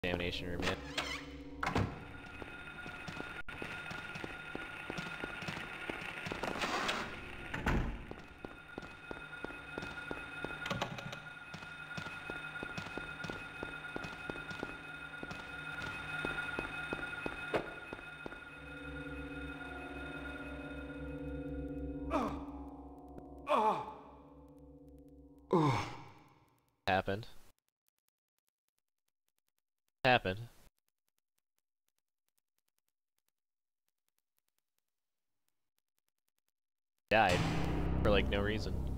examination room yet. Happened. Happened. Died. For like no reason.